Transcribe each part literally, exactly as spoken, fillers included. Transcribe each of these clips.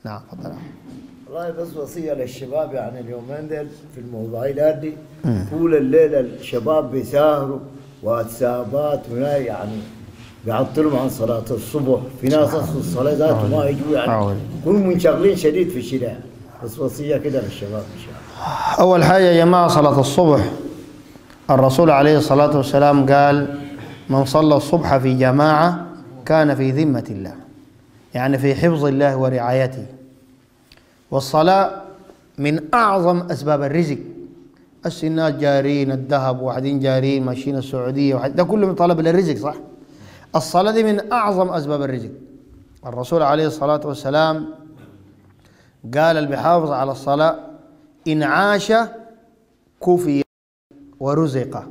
نعم تفضل. والله بس وصية للشباب، يعني اليومين ديل في الموبايلات دي طول الليل الشباب بيسهروا واتسابات وهاي، يعني بيعطلوا عن صلاة الصبح. في ناس أصل الصلاة ذاته ما يجوا، يعني كلهم منشغلين شديد في الشارع. بس وصية كده للشباب إن شاء الله. أول حاجة يا جماعة صلاة الصبح، الرسول عليه الصلاة والسلام قال: من صلى الصبح في جماعة كان في ذمة الله، يعني في حفظ الله ورعايته. والصلاة من أعظم أسباب الرزق. الناس جارين الذهب، واحدين جارين ماشيين السعودية، واحد ده كله من طلب للرزق، صح؟ الصلاة دي من أعظم أسباب الرزق. الرسول عليه الصلاة والسلام قال: اللي بيحافظ على الصلاة إن عاش كفي ورزق،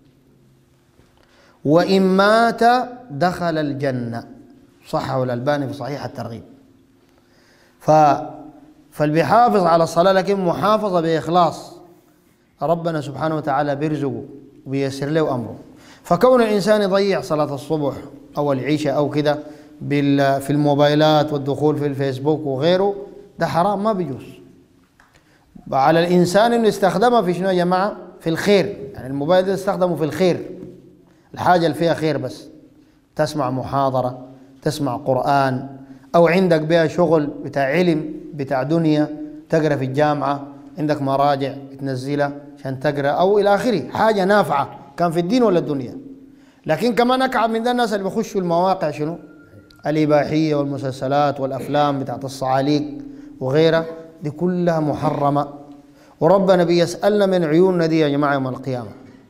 وإن مات دخل الجنة. صححه الألباني في صحيح الترغيب. ف فاللي بيحافظ على الصلاة لكن محافظة بإخلاص، ربنا سبحانه وتعالى بيرزقه وبيسر له أمره. فكون الإنسان يضيع صلاة الصبح أو العشاء أو كده في الموبايلات والدخول في الفيسبوك وغيره، ده حرام ما بيجوز. على الإنسان إنه يستخدمها في شنو يا جماعة؟ في الخير. يعني الموبايل ده يستخدمه في الخير، الحاجة اللي فيها خير بس. تسمع محاضرة، تسمع قرآن، أو عندك بها شغل بتاع علم بتاع دنيا، تقرأ في الجامعة، عندك مراجع تنزلها عشان تقرأ أو إلى آخره، حاجة نافعة كان في الدين ولا الدنيا. لكن كمان أكعب من ده الناس اللي بيخشوا المواقع شنو؟ الإباحية والمسلسلات والأفلام بتاعت الصعاليق وغيرها، دي كلها محرمة. وربنا بيسألنا من عيوننا دي يا جماعة يوم القيامة،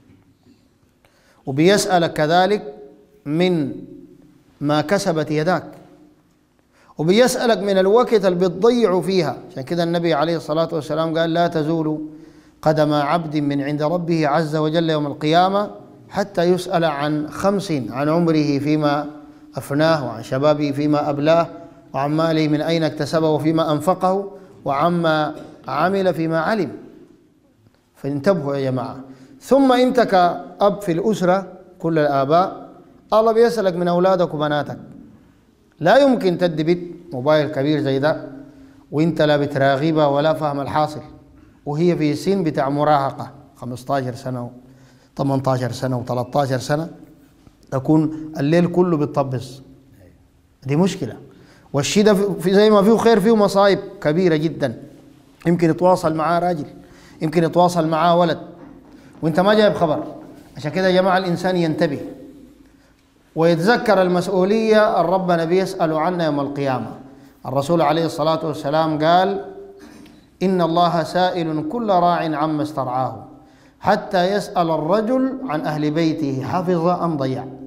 وبيسألك كذلك من ما كسبت يداك، وبيسألك من الوقت اللي بتضيعوا فيها. عشان كده النبي عليه الصلاة والسلام قال: لا تزول قدم عبد من عند ربه عز وجل يوم القيامة حتى يسأل عن خمس: عن عمره فيما أفناه، وعن شبابه فيما أبلاه، وعن ماله من أين اكتسبه فيما أنفقه، وعما عمل فيما علم. فانتبهوا يا جماعة. ثم أنت كأب في الأسرة، كل الآباء، الله بيسألك من أولادك وبناتك. لا يمكن تدي بيت موبايل كبير زي ده وانت لا بتراغبها ولا فاهم الحاصل، وهي في سن بتاع مراهقة خمسة عشر سنة ثمانية عشر سنة وثلاثة عشر سنة، تكون الليل كله بتطبس. دي مشكلة. والشيء ده في زي ما فيه خير فيه مصايب كبيرة جدا. يمكن يتواصل معاه راجل، يمكن يتواصل معاه ولد وانت ما جايب خبر. عشان كده يا جماعة الإنسان ينتبه ويتذكر المسؤولية اللي ربنا بيسأل عنها يوم القيامة. الرسول عليه الصلاة والسلام قال: إن الله سائل كل راع عما استرعاه حتى يسأل الرجل عن أهل بيته حفظ أم ضيع.